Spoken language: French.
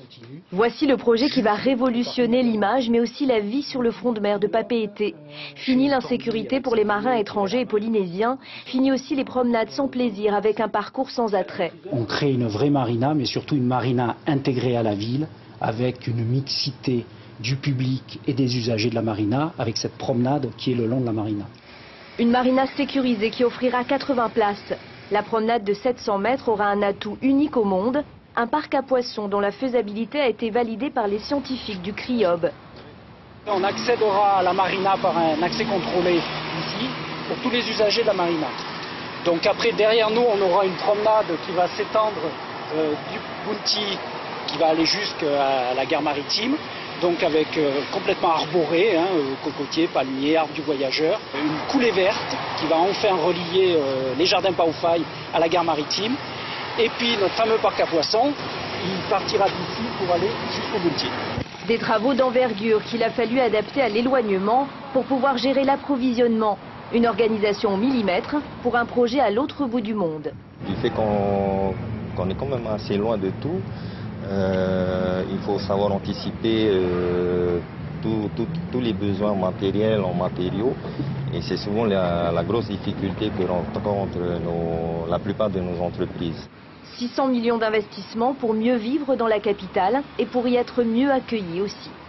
Voici le projet qui va révolutionner l'image, mais aussi la vie sur le front de mer de Papeete. Fini l'insécurité pour les marins étrangers et polynésiens, fini aussi les promenades sans plaisir avec un parcours sans attrait. On crée une vraie marina, mais surtout une marina intégrée à la ville, avec une mixité du public et des usagers de la marina, avec cette promenade qui est le long de la marina. Une marina sécurisée qui offrira 80 places. La promenade de 700 mètres aura un atout unique au monde, un parc à poissons dont la faisabilité a été validée par les scientifiques du CRIOB. On accédera à la marina par un accès contrôlé ici, pour tous les usagers de la marina. Donc après, derrière nous, on aura une promenade qui va s'étendre du Bounty, qui va aller jusqu'à la gare maritime. Donc avec complètement arboré, cocotiers, palmiers, arbres du voyageur. Une coulée verte qui va enfin relier les jardins Paoufai à la gare maritime. Et puis notre fameux parc à poissons, il partira d'ici pour aller jusqu'au Bounty. Des travaux d'envergure qu'il a fallu adapter à l'éloignement pour pouvoir gérer l'approvisionnement. Une organisation au millimètre pour un projet à l'autre bout du monde. Du fait qu'on est quand même assez loin de tout, il faut savoir anticiper tous les besoins matériels en matériaux. Et c'est souvent la grosse difficulté que rencontrent la plupart de nos entreprises. 600 millions d'investissements pour mieux vivre dans la capitale et pour y être mieux accueillis aussi.